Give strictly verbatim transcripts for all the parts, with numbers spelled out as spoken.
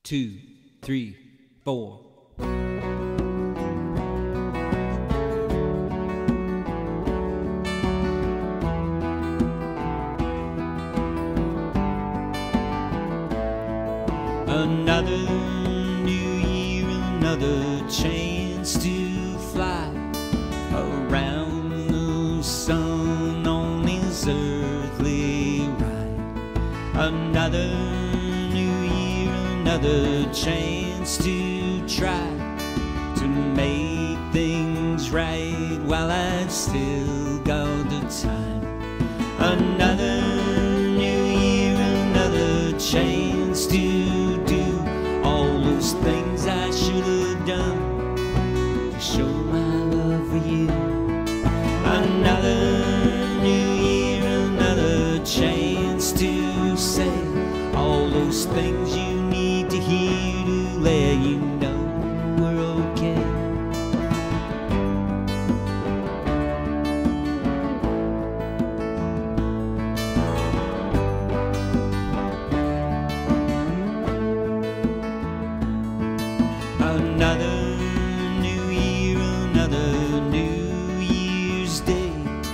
two, three, four. Another new year, another chance to fly around the sun on this earthly ride. Another new year, another chance to try to make things right while I've still got the time. Another new year, another chance to do all those things I should have done to show my love for you. Another new year, another chance to say all those things you need to hear to let you know we're okay. Another new year, another New Year's Day.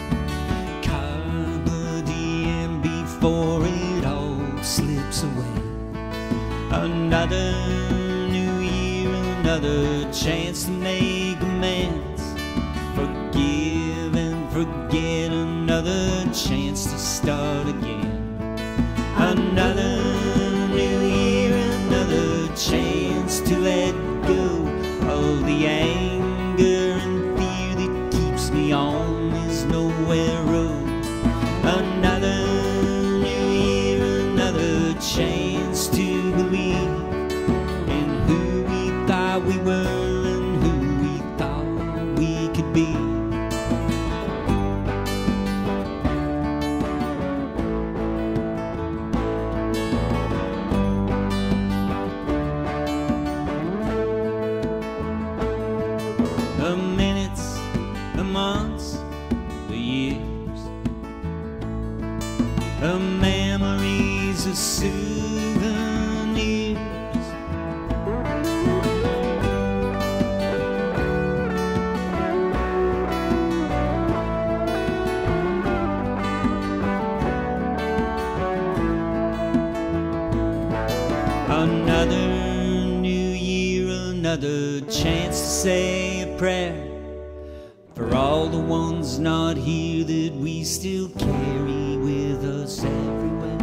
Carpe diem before it all slips away. Another new year, another chance to make amends. Forgive and forget, another chance to start again. Another new year, another chance to let go of the anger and fear that keeps me on this nowhere road. Another new year, another chance to believe in who we thought we were and who we thought we could be. The minutes, the months, the years, the memories, the souvenirs. Another new year, another chance to say a prayer for all the ones not here that we still carry with us everywhere.